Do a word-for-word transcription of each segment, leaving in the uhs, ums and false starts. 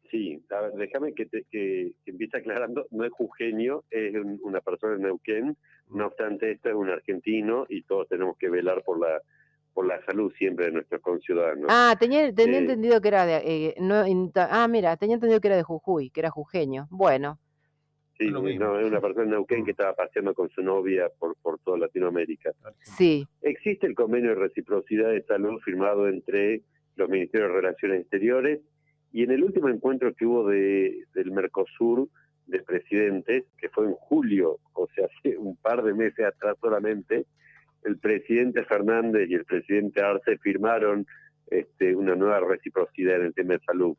Sí, a ver, déjame que, te, que, que empiece aclarando, no es jujeño, es un, una persona de Neuquén, no obstante esto es un argentino y todos tenemos que velar por la por la salud siempre de nuestros conciudadanos. Ah, tenía, tenía Eh, entendido que era de, eh, no, in- ah, mira, tenía entendido que era de Jujuy, que era jujeño. Bueno, sí, Es lo mismo. no, es una persona de Neuquén que estaba paseando con su novia por, por toda Latinoamérica. sí. Existe el convenio de reciprocidad de salud firmado entre los Ministerios de Relaciones Exteriores y en el último encuentro que hubo de, del Mercosur de presidentes, que fue en julio, o sea, hace un par de meses atrás solamente, el presidente Fernández y el presidente Arce firmaron este, una nueva reciprocidad en el tema de salud.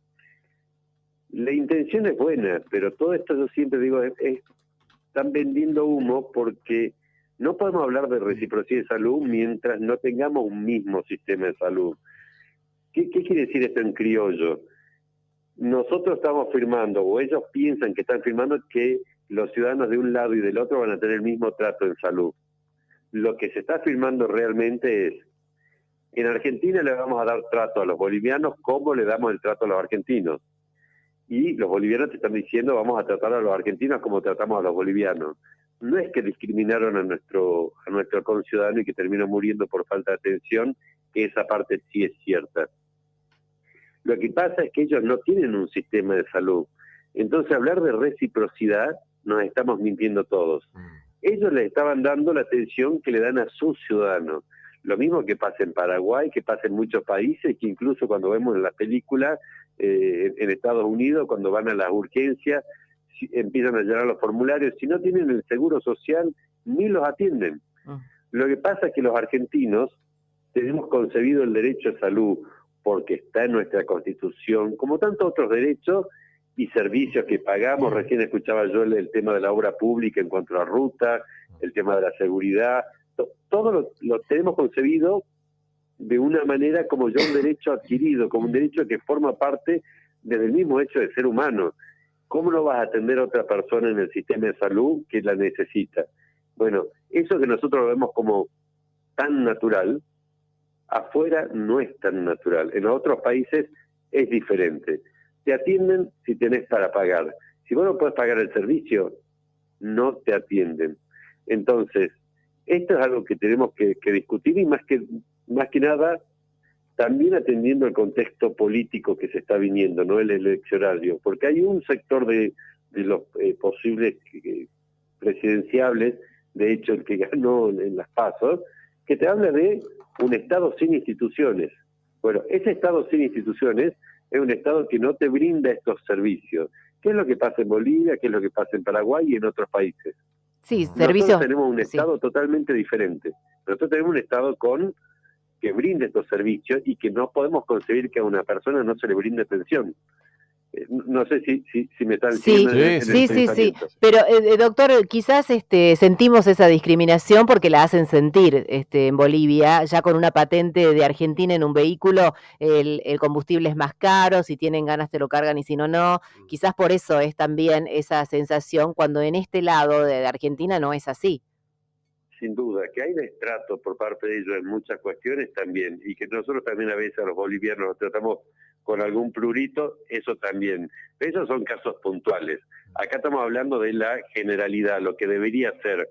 La intención es buena, pero todo esto yo siempre digo, es, es, están vendiendo humo porque no podemos hablar de reciprocidad de salud mientras no tengamos un mismo sistema de salud. ¿Qué, qué quiere decir esto en criollo? Nosotros estamos firmando, o ellos piensan que están firmando, que los ciudadanos de un lado y del otro van a tener el mismo trato en salud. Lo que se está firmando realmente es, en Argentina le vamos a dar trato a los bolivianos como le damos el trato a los argentinos. Y los bolivianos te están diciendo, vamos a tratar a los argentinos como tratamos a los bolivianos. No es que discriminaron a nuestro a nuestro conciudadano y que terminó muriendo por falta de atención, que esa parte sí es cierta. Lo que pasa es que ellos no tienen un sistema de salud. Entonces, hablar de reciprocidad, nos estamos mintiendo todos. Ellos les estaban dando la atención que le dan a sus ciudadanos. Lo mismo que pasa en Paraguay, que pasa en muchos países, que incluso cuando vemos en las películas eh, en Estados Unidos, cuando van a las urgencias, si, empiezan a llenar los formularios. Si no tienen el seguro social, ni los atienden. Uh. Lo que pasa es que los argentinos tenemos concebido el derecho a salud porque está en nuestra Constitución, como tantos otros derechos y servicios que pagamos. Recién escuchaba yo el, el tema de la obra pública en cuanto a ruta, el tema de la seguridad. Todo lo, lo tenemos concebido de una manera como ya un derecho adquirido, como un derecho que forma parte del mismo hecho de ser humano. ¿Cómo no vas a atender a otra persona en el sistema de salud que la necesita? Bueno, eso que nosotros lo vemos como tan natural, afuera no es tan natural. En otros países es diferente. Te atienden si tenés para pagar. Si vos no podés pagar el servicio, no te atienden. Entonces, esto es algo que tenemos que, que discutir y más que, más que nada, también atendiendo el contexto político que se está viniendo, no el eleccionario, porque hay un sector de, de los eh, posibles eh, presidenciables, de hecho el que ganó en las PASO, que te habla de un Estado sin instituciones. Bueno, ese Estado sin instituciones es un Estado que no te brinda estos servicios. ¿Qué es lo que pasa en Bolivia? ¿Qué es lo que pasa en Paraguay y en otros países? Sí, Nosotros servicios. tenemos un Estado Sí. totalmente diferente. Nosotros tenemos un Estado con que brinde estos servicios y que no podemos concebir que a una persona no se le brinde atención. Eh, no sé si, si, si me están Sí, siguiendo en, en sí, el sí, sí, pensamiento. pero eh, doctor, quizás este, sentimos esa discriminación porque la hacen sentir este, en Bolivia, ya con una patente de Argentina en un vehículo, el, el combustible es más caro, si tienen ganas te lo cargan y si no, no. Quizás por eso es también esa sensación cuando en este lado de, de Argentina no es así. Sin duda, que hay destrato por parte de ellos en muchas cuestiones también, y que nosotros también a veces a los bolivianos los tratamos con algún plurito, eso también. Esos son casos puntuales. Acá estamos hablando de la generalidad, lo que debería ser,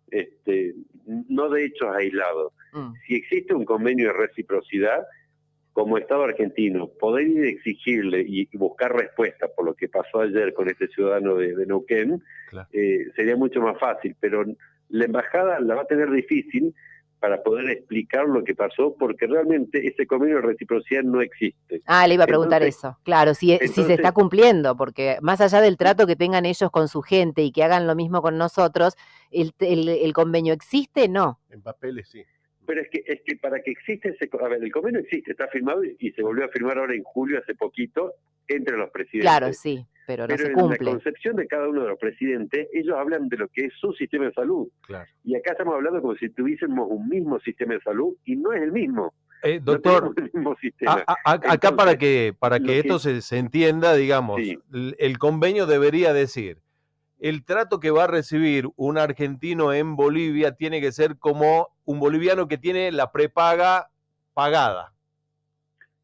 este, no de hechos aislados. Mm. Si existe un convenio de reciprocidad, como Estado argentino, poder ir a exigirle y buscar respuesta por lo que pasó ayer con este ciudadano de, de Neuquén, claro. eh, sería mucho más fácil, pero la embajada la va a tener difícil para poder explicar lo que pasó, porque realmente ese convenio de reciprocidad no existe. Ah, le iba a preguntar entonces, eso. Claro, si, entonces, si se está cumpliendo, porque más allá del trato que tengan ellos con su gente y que hagan lo mismo con nosotros, ¿el, el, el convenio existe? No. En papeles sí. Pero es que es que para que existe ese... A ver, el convenio existe, está firmado y se volvió a firmar ahora en julio, hace poquito, entre los presidentes. Claro, sí, pero no pero se en cumple. la concepción de cada uno de los presidentes, ellos hablan de lo que es su sistema de salud. Claro. Y acá estamos hablando como si tuviésemos un mismo sistema de salud y no es el mismo. Eh, doctor, no el mismo sistema. A, a, acá Entonces, para que para que esto que... se, se entienda, digamos, sí. el, el convenio debería decir, el trato que va a recibir un argentino en Bolivia tiene que ser como un boliviano que tiene la prepaga pagada.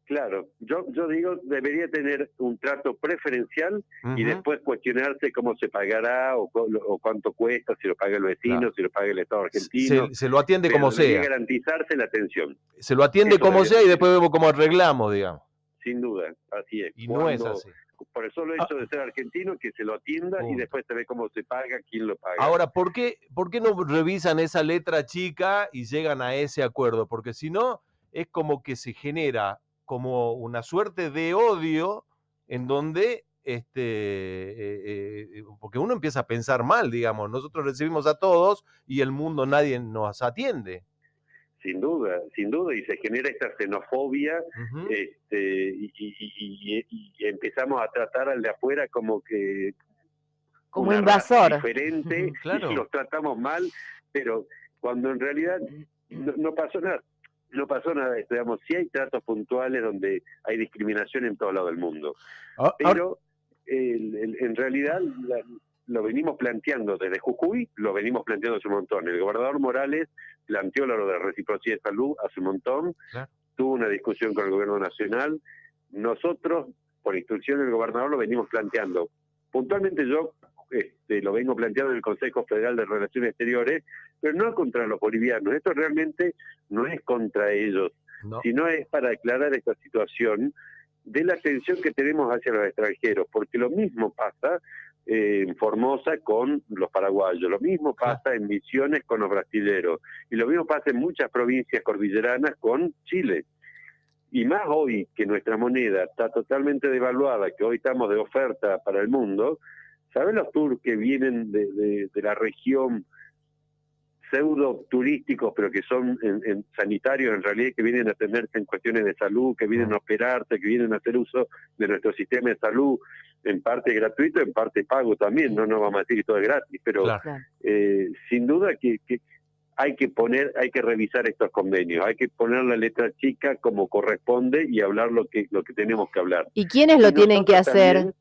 Claro, yo yo digo, debería tener un trato preferencial Uh-huh. y después cuestionarse cómo se pagará o, o cuánto cuesta, si lo paga el vecino, Claro. si lo paga el Estado argentino. Se, se lo atiende pero como debería sea. garantizarse la atención. Se lo atiende Eso como debería sea y ser. después vemos cómo arreglamos, digamos. Sin duda, así es. Y Cuando, no es así. Por el solo hecho de ser argentino, que se lo atienda Punto. y después se ve cómo se paga, quién lo paga. Ahora, ¿por qué, ¿por qué no revisan esa letra chica y llegan a ese acuerdo? Porque si no, es como que se genera como una suerte de odio en donde, este, eh, eh, porque uno empieza a pensar mal, digamos, nosotros recibimos a todos y el mundo nadie nos atiende. Sin duda, sin duda, y se genera esta xenofobia, Uh-huh. este, y, y, y, y, y empezamos a tratar al de afuera como que como una invasor. raza diferente, Claro. y los tratamos mal, pero cuando en realidad no, no pasó nada. No pasó nada, digamos, sí hay tratos puntuales donde hay discriminación en todo lado del mundo, Ah, pero el, el, en realidad la, lo venimos planteando desde Jujuy, lo venimos planteando hace un montón. El gobernador Morales planteó lo de la reciprocidad de salud hace un montón, Claro. Tuvo una discusión con el gobierno nacional. Nosotros, por instrucción del gobernador, lo venimos planteando. Puntualmente yo este, lo vengo planteando en el Consejo Federal de Relaciones Exteriores, pero no contra los bolivianos. Esto realmente no es contra ellos, no. sino es para aclarar esta situación de la atención que tenemos hacia los extranjeros, porque lo mismo pasa eh, en Formosa con los paraguayos, lo mismo pasa claro. en Misiones con los brasileros, y lo mismo pasa en muchas provincias cordilleranas con Chile. Y más hoy que nuestra moneda está totalmente devaluada, que hoy estamos de oferta para el mundo, ¿saben los tours que vienen de, de, de la región pseudo turísticos, pero que son en, en sanitarios en realidad, que vienen a atenderse en cuestiones de salud, que vienen a operarse, que vienen a hacer uso de nuestro sistema de salud, en parte gratuito, en parte pago también, no nos vamos a decir que todo es gratis, pero claro. eh, sin duda que, que hay que poner, hay que revisar estos convenios, hay que poner la letra chica como corresponde y hablar lo que lo que tenemos que hablar. ¿Y quiénes lo y tienen que hacer? También,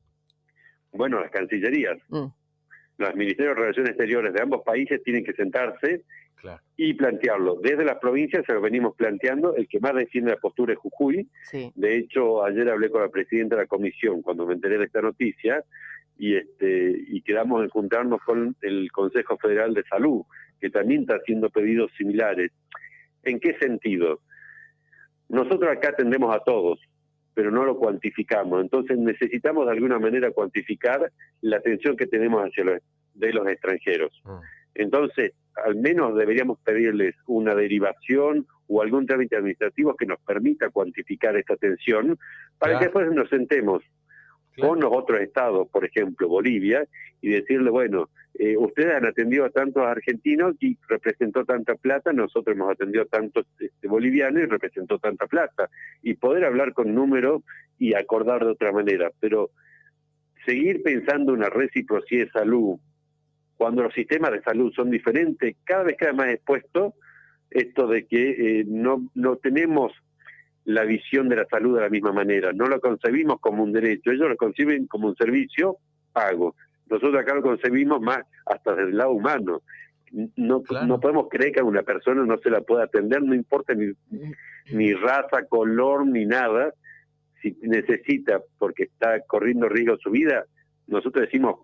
bueno, las cancillerías. Mm. Los ministerios de Relaciones Exteriores de ambos países tienen que sentarse claro. y plantearlo. Desde las provincias se lo venimos planteando, el que más defiende la postura es Jujuy. Sí. De hecho, ayer hablé con la presidenta de la comisión cuando me enteré de esta noticia y este y quedamos en juntarnos con el Consejo Federal de Salud, que también está haciendo pedidos similares. ¿En qué sentido? Nosotros acá atendemos a todos, pero no lo cuantificamos. Entonces necesitamos de alguna manera cuantificar la atención que tenemos hacia los, de los extranjeros. Mm. Entonces, al menos deberíamos pedirles una derivación o algún trámite administrativo que nos permita cuantificar esta atención para claro. que después nos sentemos claro. con los otros estados, por ejemplo, Bolivia, y decirle, bueno, eh, ustedes han atendido a tantos argentinos y representó tanta plata, nosotros hemos atendido a tantos este, bolivianos y representó tanta plata, y poder hablar con números y acordar de otra manera, pero seguir pensando una reciprocidad de salud, cuando los sistemas de salud son diferentes, cada vez queda más expuesto esto de que eh, no, no tenemos la visión de la salud de la misma manera, no lo concebimos como un derecho, ellos lo conciben como un servicio pago. Nosotros acá lo concebimos más hasta desde el lado humano. No, claro. no podemos creer que a una persona no se la pueda atender, no importa ni, ni raza, color, ni nada. Si necesita, porque está corriendo riesgo su vida, nosotros decimos,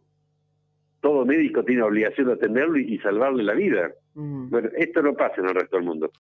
todo médico tiene obligación de atenderlo y, y salvarle la vida. Mm. Bueno, esto no pasa en el resto del mundo.